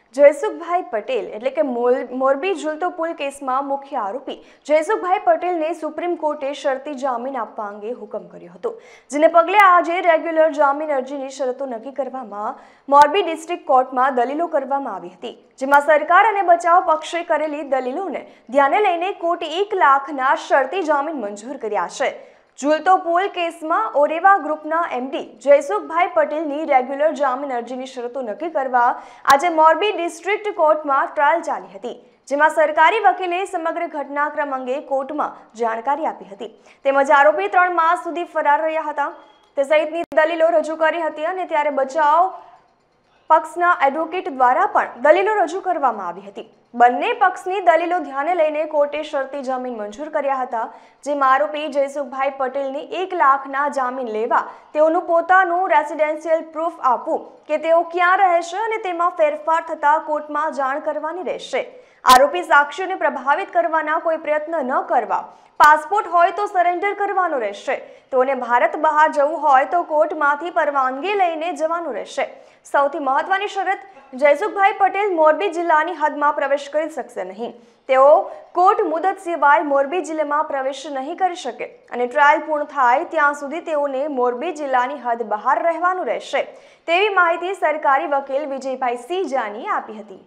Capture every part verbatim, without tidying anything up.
જયસુખભાઈ પટેલ એટલે કે મોરબી ઝૂલતો પુલ કેસમાં મુખ્ય આરોપી જયસુખભાઈ પટેલને સુપ્રીમ કોર્ટે શરતી જામીન આપવા અંગે હુકમ કર્યો હતો, જેને પગલે આજે રેગ્યુલર જામીન અરજીની શરતો નક્કી કરવામાં મોરબી ડિસ્ટ્રિક્ટ કોર્ટમાં દલીલો કરવામાં આવી હતી, જેમાં સરકાર અને બચાવ પક્ષે કરેલી દલીલોને ધ્યાને લઈને કોર્ટે એક લાખના શરતી જામીન મંજૂર કર્યા છે। ઝૂલતો પુલ કેસમાં ઓરેવા ગ્રુપના એમડી જયસુખભાઈ પટેલની રેગ્યુલર જામીન અરજીની શરતો નક્કી કરવા આજે મોરબી ડિસ્ટ્રિક્ટ કોર્ટમાં ટ્રાયલ ચાલી હતી, જેમાં સરકારી વકીલે સમગ્ર ઘટનાક્રમ અંગે કોર્ટમાં જાણકારી આપી હતી, તેમજ આરોપી ત્રણ માસ સુધી ફરાર રહ્યા હતા તે સહિતની દલીલો રજૂ કરી હતી અને ત્યારે બચાવ પક્ષના એડવોકેટ દ્વારા પણ દલીલો રજૂ કરવામાં આવી હતી। બંને પક્ષની દલીલો ધ્યાને લઈને કોર્ટે શરતી જામીન મંજૂર કર્યા હતા, જેમાં આરોપી જયસુખભાઈ પટેલને એક લાખના જામીન લેવા તેઓનું પોતાનું રેસિડેન્શિયલ પ્રૂફ આપવું કે તેઓ ક્યાં રહે છે અને તેમાં ફેરફાર થતા કોર્ટમાં જાણ કરવાની રહેશે। આરોપી સાક્ષીઓને પ્રભાવિત કરવાના કોઈ પ્રયત્ન ન કરવા, પાસપોર્ટ હોય તો સરેન્ડર કરવાનો રહેશે, તેઓને ભારત બહાર જવું હોય તો કોર્ટમાંથી પરવાનગી લઈને જવાનું રહેશે। સૌથી મહત્વની શરત, જયસુખભાઈ પટેલ મોરબી જિલ્લાની હદમાં પ્રવેશ કરી શકશે નહીં, તેઓ કોર્ટ મુદત સિવાય મોરબી જિલ્લામાં પ્રવેશ નહીં કરી શકે અને ટ્રાયલ પૂર્ણ થાય ત્યાં સુધી તેઓને મોરબી જિલ્લાની હદ બહાર રહેવાનું રહેશે, તેવી માહિતી સરકારી વકીલ વિજયભાઈ સી જાનીએ આપી હતી।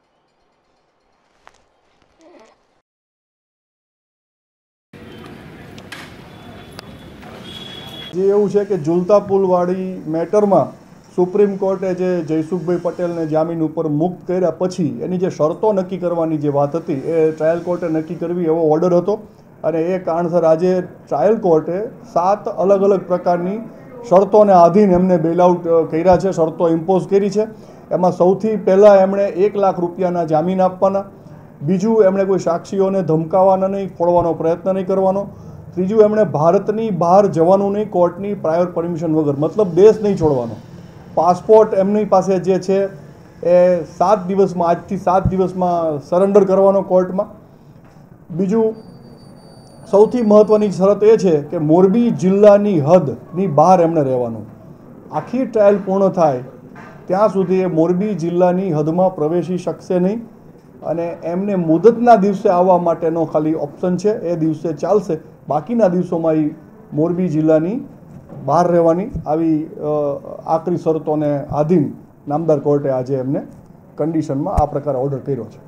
જે એવું છે કે ઝૂલતા પુલવાળી મેટરમાં સુપ્રીમ કોર્ટે જે જયસુખભાઈ પટેલને જામીન ઉપર મુક્ત કર્યા પછી એની જે શરતો નક્કી કરવાની જે વાત હતી એ ટ્રાયલ કોર્ટે નક્કી કરવી એવો ઓર્ડર હતો અને એ કારણસર આજે ટ્રાયલ કોર્ટે સાત અલગ અલગ પ્રકારની શરતોને આધીન એમને બેલઆઉટ કર્યા છે, શરતો ઇમ્પોઝ કરી છે। એમાં સૌથી પહેલાં એમણે એક લાખ રૂપિયાના જામીન આપવાના, બીજું એમણે કોઈ સાક્ષીઓને ધમકાવવાના નહીં, ખોળવાનો પ્રયત્ન નહીં કરવાનો, ત્રીજું એમણે ભારતની બહાર જવાનું નહીં કોર્ટની પ્રાયોર પરમિશન વગર, મતલબ દેશ નહીં છોડવાનો, પાસપોર્ટ એમની પાસે જે છે એ સાત દિવસમાં આજથી સાત દિવસમાં સરેન્ડર કરવાનો કોર્ટમાં। બીજું સૌથી મહત્ત્વની શરત એ છે કે મોરબી જિલ્લાની હદની બહાર એમણે રહેવાનું, આખી ટ્રાયલ પૂર્ણ થાય ત્યાં સુધી એ મોરબી જિલ્લાની હદમાં પ્રવેશી શકશે નહીં અને એમને મુદતના દિવસે આવવા માટેનો ખાલી ઓપ્શન છે, એ દિવસે ચાલશે, બાકીના દિવસોમાં એ મોરબી જિલ્લાની બહાર રહેવાની આવી આકરી શરતોને આધીન નામદાર કોર્ટે આજે એમને કન્ડિશનમાં આ પ્રકારે ઓર્ડર કર્યો છે।